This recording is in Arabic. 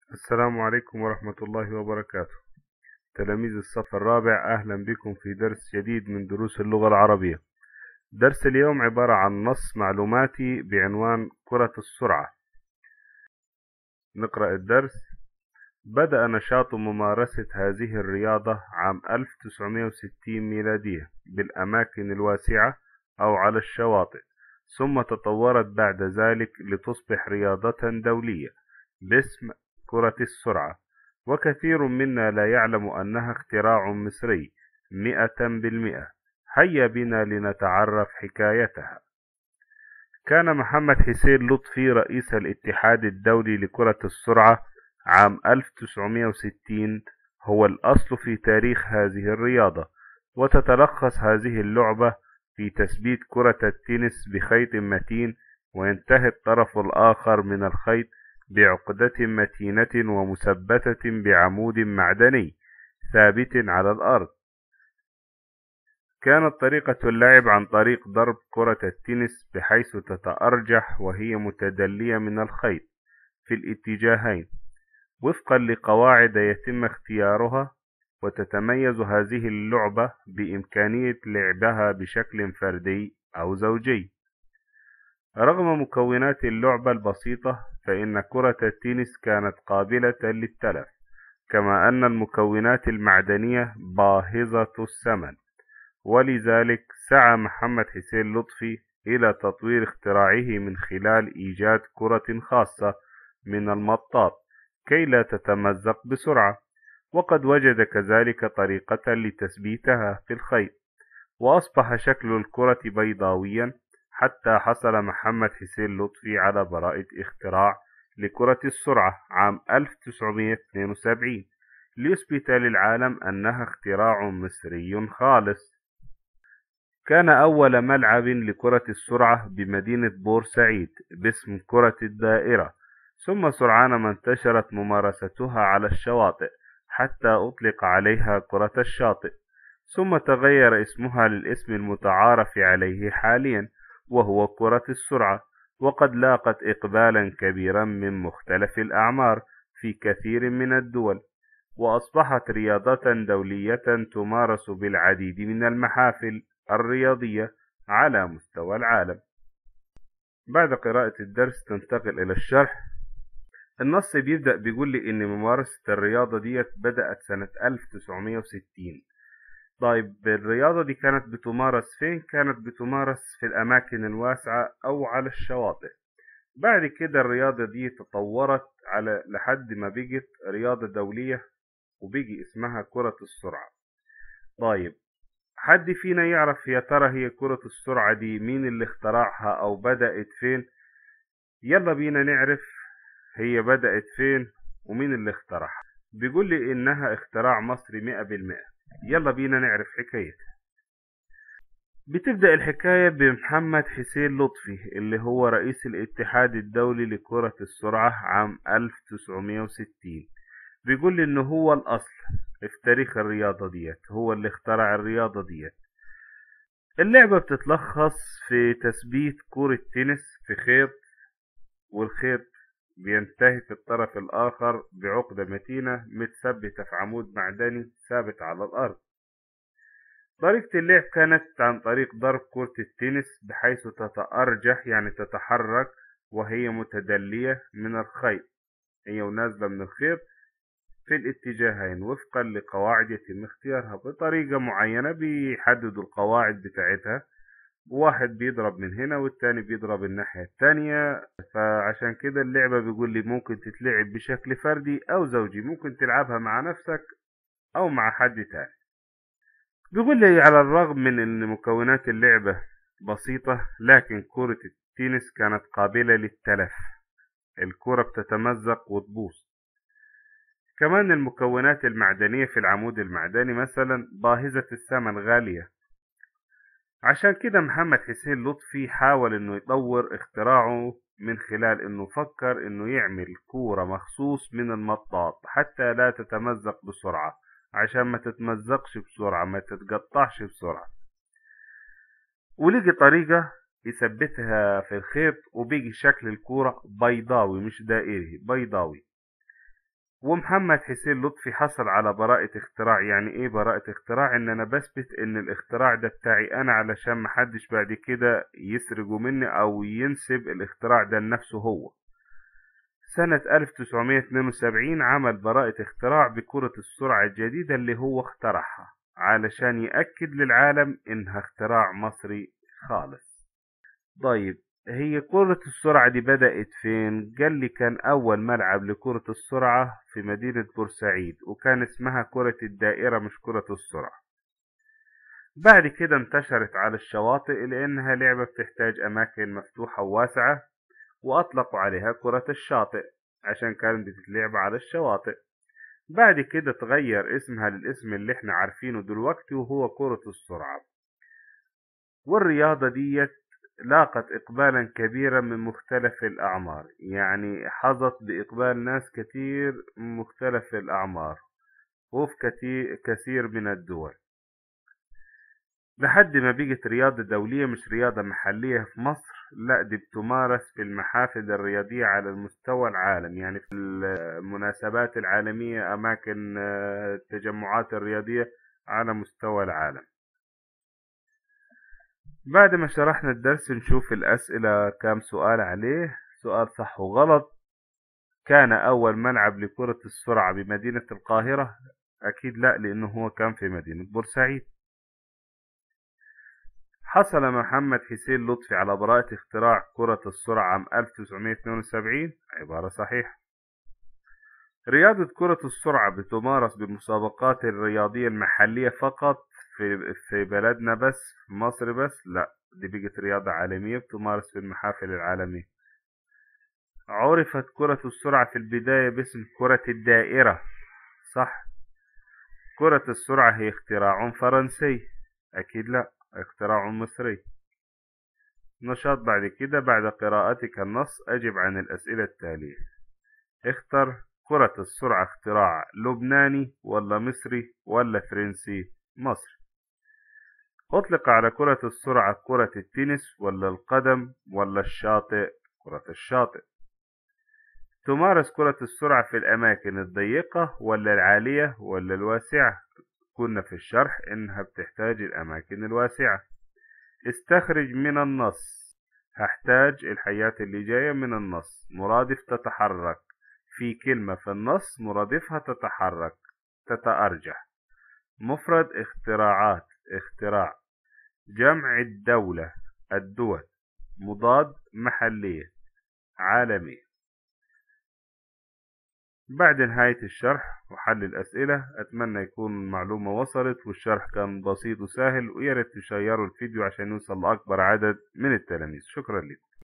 السلام عليكم ورحمة الله وبركاته. تلاميذ الصف الرابع، أهلا بكم في درس جديد من دروس اللغة العربية. درس اليوم عبارة عن نص معلوماتي بعنوان كرة السرعة. نقرأ الدرس. بدأ نشاط ممارسة هذه الرياضة عام 1960 ميلادية بالأماكن الواسعة أو على الشواطئ، ثم تطورت بعد ذلك لتصبح رياضة دولية باسم كرة السرعة، وكثير منا لا يعلم أنها اختراع مصري 100%. هيا بنا لنتعرف حكايتها. كان محمد حسين لطفي رئيس الاتحاد الدولي لكرة السرعة عام 1960 هو الأصل في تاريخ هذه الرياضة، وتتلخص هذه اللعبة في تثبيت كرة التنس بخيط متين، وينتهي الطرف الآخر من الخيط بعقدة متينة ومثبتة بعمود معدني ثابت على الأرض. كانت طريقة اللعب عن طريق ضرب كرة التنس بحيث تتأرجح وهي متدلية من الخيط في الاتجاهين وفقا لقواعد يتم اختيارها، وتتميز هذه اللعبة بإمكانية لعبها بشكل فردي أو زوجي. رغم مكونات اللعبة البسيطة، فإن كرة التنس كانت قابلة للتلف، كما أن المكونات المعدنية باهظة الثمن، ولذلك سعى محمد حسين لطفي إلى تطوير اختراعه من خلال إيجاد كرة خاصة من المطاط كي لا تتمزق بسرعة، وقد وجد كذلك طريقة لتثبيتها في الخيط، وأصبح شكل الكرة بيضاويا، حتى حصل محمد حسين لطفي على براءة اختراع لكرة السرعة عام 1972 ليثبت للعالم أنها اختراع مصري خالص. كان أول ملعب لكرة السرعة بمدينة بورسعيد باسم كرة الدائرة، ثم سرعان ما انتشرت ممارستها على الشواطئ حتى أطلق عليها كرة الشاطئ، ثم تغير اسمها للاسم المتعارف عليه حاليا وهو كرة السرعة، وقد لاقت إقبالا كبيرا من مختلف الأعمار في كثير من الدول، وأصبحت رياضة دولية تمارس بالعديد من المحافل الرياضية على مستوى العالم. بعد قراءة الدرس تنتقل إلى الشرح. النص بيبدأ بيقول لي إن ممارسة الرياضة ديت بدأت سنة 1960. طيب الرياضة دي كانت بتمارس فين؟ كانت بتمارس في الأماكن الواسعة أو على الشواطئ. بعد كده الرياضة دي تطورت على لحد ما بقت رياضة دولية وبيجي اسمها كرة السرعة. طيب حد فينا يعرف يا ترى هي كرة السرعة دي مين اللي اخترعها أو بدأت فين؟ يلا بينا نعرف هي بدأت فين ومين اللي اخترعها. بيقول لي إنها اختراع مصري 100%. يلا بينا نعرف حكايتها. بتبدأ الحكاية بمحمد حسين لطفي اللي هو رئيس الاتحاد الدولي لكرة السرعة عام 1960. بيقول لي إنه هو الأصل في تاريخ الرياضة ديت، هو اللي اخترع الرياضة ديت. اللعبة بتتلخص في تثبيت كرة تنس في خيط، والخيط بينتهي في الطرف الآخر بعقدة متينة متثبتة في عمود معدني ثابت على الأرض. طريقة اللعب كانت عن طريق ضرب كرة التنس بحيث تتأرجح، يعني تتحرك وهي متدلية من الخيط، هي ونازلة من الخيط في الاتجاهين وفقا لقواعد يتم اختيارها بطريقة معينة. بيحددوا القواعد بتاعتها، واحد بيضرب من هنا والتاني بيضرب الناحية التانية. فعشان كده اللعبة بيقول لي ممكن تتلعب بشكل فردي أو زوجي، ممكن تلعبها مع نفسك أو مع حد تاني. بيقول لي على الرغم من أن مكونات اللعبة بسيطة، لكن كرة التنس كانت قابلة للتلف، الكرة بتتمزق وتبوظ. كمان المكونات المعدنية في العمود المعدني مثلا باهظة الثمن غالية. عشان كده محمد حسين لطفي حاول انه يطور اختراعه من خلال انه فكر انه يعمل كورة مخصوص من المطاط حتى لا تتمزق بسرعة، عشان ما تتمزقش بسرعة، ما تتقطعش بسرعة. ولقي طريقة يثبتها في الخيط، وبيجي شكل الكورة بيضاوي مش دائري، بيضاوي. ومحمد حسين لطفي حصل على براءة اختراع. يعني ايه براءة اختراع؟ ان انا بثبت ان الاختراع ده بتاعي انا، علشان محدش بعد كده يسرقه مني او ينسب الاختراع ده لنفسه هو. سنة 1972 عمل براءة اختراع بكرة السرعة الجديدة اللي هو اخترعها، علشان يأكد للعالم انها اختراع مصري خالص. طيب، هي كرة السرعة دي بدأت فين؟ قال لي كان أول ملعب لكرة السرعة في مدينة بورسعيد، وكان اسمها كرة الدائرة مش كرة السرعة. بعد كده انتشرت على الشواطئ لأنها لعبة بتحتاج أماكن مفتوحة وواسعة، وأطلقوا عليها كرة الشاطئ عشان كانت بتتلعب على الشواطئ. بعد كده تغير اسمها للاسم اللي احنا عارفينه دلوقتي، وهو كرة السرعة. والرياضة ديت لاقت إقبالا كبيرا من مختلف الأعمار، يعني حظت بإقبال ناس كتير من مختلف الأعمار وفي كثير من الدول، لحد ما بقت رياضة دولية مش رياضة محلية في مصر. لا، دي بتمارس في المحافل الرياضية على المستوى العالم، يعني في المناسبات العالمية، أماكن التجمعات الرياضية على مستوى العالم. بعد ما شرحنا الدرس نشوف الأسئلة، كام سؤال عليه، سؤال صح وغلط. كان أول ملعب لكرة السرعة بمدينة القاهرة؟ أكيد لا، لأنه هو كان في مدينة بورسعيد. حصل محمد حسين لطفي على براءة اختراع كرة السرعة عام 1972؟ عبارة صحيحة. رياضة كرة السرعة بتمارس بالمسابقات الرياضية المحلية فقط في بلدنا بس، في مصر بس؟ لا، دي بقت رياضة عالمية بتمارس في المحافل العالمية. عرفت كرة السرعة في البداية باسم كرة الدائرة؟ صح. كرة السرعة هي اختراع فرنسي؟ أكيد لا، اختراع مصري. نشاط بعد كده، بعد قراءتك النص أجب عن الأسئلة التالية. اختر كرة السرعة اختراع لبناني ولا مصري ولا فرنسي؟ مصري. أطلق على كرة السرعة كرة التنس ولا القدم ولا الشاطئ؟ كرة الشاطئ. تمارس كرة السرعة في الأماكن الضيقة ولا العالية ولا الواسعة؟ كنا في الشرح إنها بتحتاج الأماكن الواسعة. استخرج من النص. هحتاج الحيات اللي جاية من النص. مرادف تتحرك، في كلمة في النص مرادفها تتحرك، تتأرجح. مفرد اختراعات، اختراع. جمع الدولة، الدول. مضاد محلية، عالمية. بعد نهاية الشرح وحل الأسئلة، أتمنى يكون المعلومة وصلت والشرح كان بسيط وسهل، وياريت تشيروا الفيديو عشان يوصل لأكبر عدد من التلاميذ. شكرا لكم.